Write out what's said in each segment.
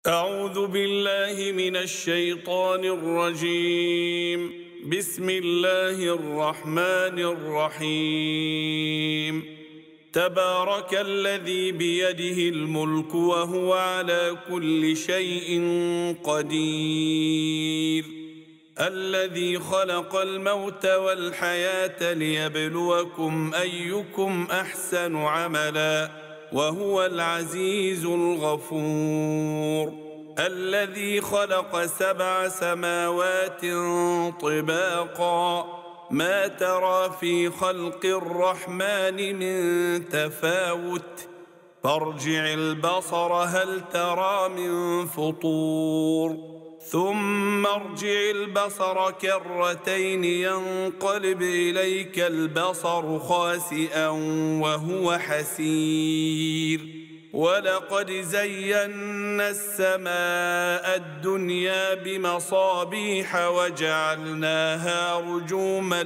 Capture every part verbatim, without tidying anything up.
أعوذ بالله من الشيطان الرجيم. بسم الله الرحمن الرحيم. تبارك الذي بيده الملك وهو على كل شيء قدير، الذي خلق الموت والحياة ليبلوكم أيكم أحسن عملا وهو العزيز الغفور، الذي خلق سبع سماوات طباقا ما ترى في خلق الرحمن من تفاوت فارجع البصر هل ترى من فطور ثم ارجع البصر كرتين ينقلب إليك البصر خاسئا وهو حسير، ولقد زينا السماء الدنيا بمصابيح وجعلناها رجوما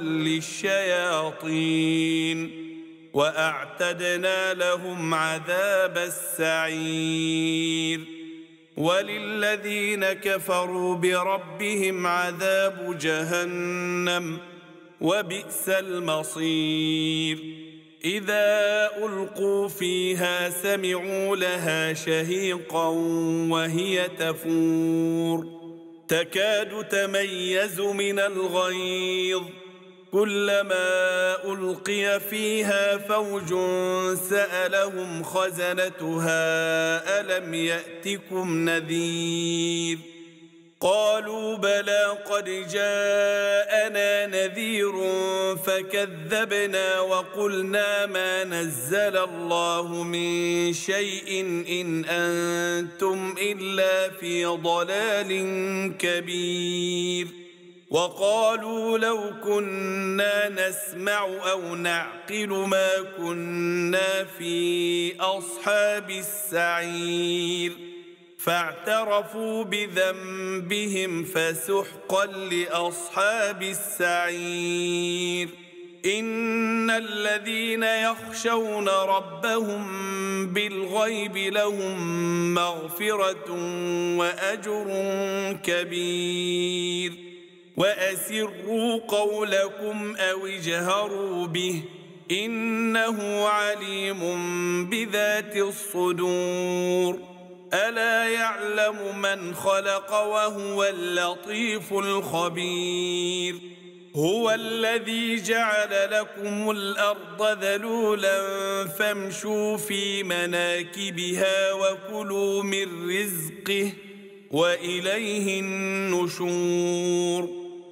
للشياطين وأعتدنا لهم عذاب السعير، وللذين كفروا بربهم عذاب جهنم وبئس المصير. إذا ألقوا فيها سمعوا لها شهيقا وهي تفور تكاد تميز من الغيظ، كلما ألقي فيها فوج سألهم خزنتها ألم يأتكم نذير، قالوا بلى قد جاءنا نذير فكذبنا وقلنا ما نزل الله من شيء إن أنتم إلا في ضلال كبير، وقالوا لو كنا نسمع أو نعقل ما كنا في أصحاب السعير، فاعترفوا بذنبهم فسحقا لأصحاب السعير. إن الذين يخشون ربهم بالغيب لهم مغفرة وأجر كبير، وأسروا قولكم أو اجهروا به إنه عليم بذات الصدور، ألا يعلم من خلق وهو اللطيف الخبير. هو الذي جعل لكم الأرض ذلولا فامشوا في مناكبها وكلوا من رزقه وإليه النشور.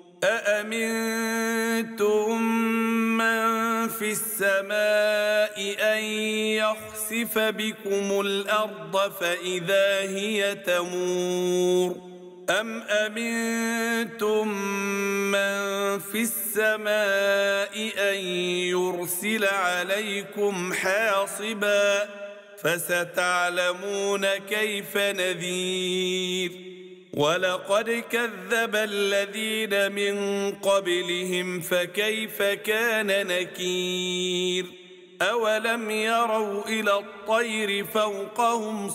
أأمنتم من في السماء أن يخسف بكم الأرض فإذا هي تمور، أم أمنتم من في السماء أن يرسل عليكم حاصبا فستعلمون كيف نذير. ولقد كذب الذين من قبلهم فكيف كان نكير. أولم يروا إلى الطير فوقهم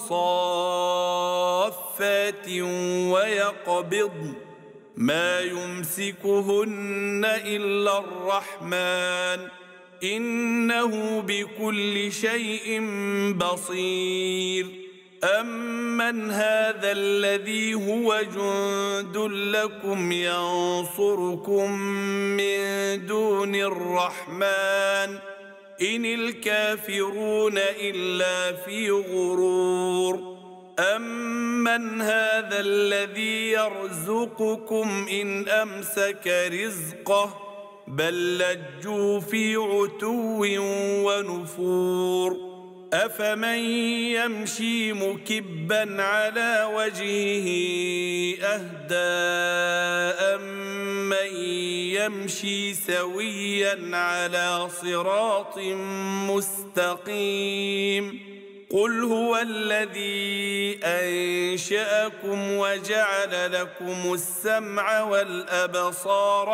صافات ويقبضن ما يمسكهن إلا الرحمن إنه بكل شيء بصير. أمن هذا الذي هو جند لكم ينصركم من دون الرحمن إن الكافرون إلا في غرور. أمن هذا الذي يرزقكم إن أمسك رزقه بل لجوا في عتو ونفور. أفمن يمشي مكبا على وجهه أهدى أمن يمشي سويا على صراط مستقيم. قل هو الذي أنشأكم وجعل لكم السمع والأبصار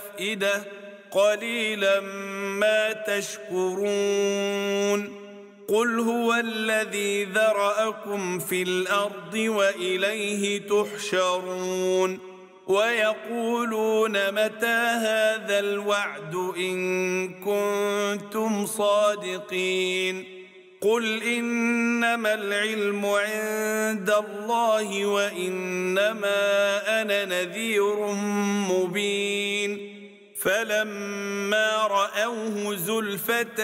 والأفئدة قليلا ما تشكرون. قل هو الذي ذرأكم في الأرض وإليه تحشرون ويقولون متى هذا الوعد إن كنتم صادقين قل إنما العلم عند الله وإنما أنا نذير مبين فلما رأوه زلفة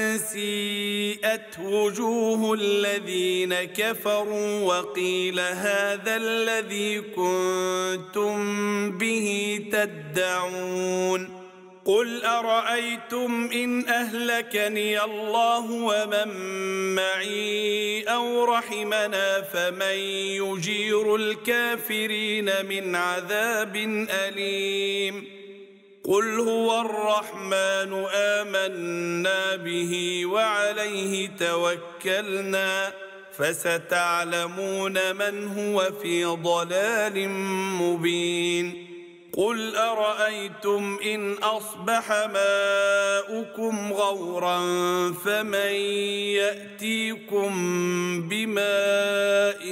سيئت وجوه الذين كفروا وقيل هذا الذي كنتم به تدعون قل أرأيتم إن أهلكني الله ومن معي أو رحمنا فمن يجير الكافرين من عذاب أليم قل هو الرحمن آمنا به وعليه توكلنا فستعلمون من هو في ضلال مبين قل أرأيتم إن أصبح ماؤكم غورا فمن يأتيكم بماء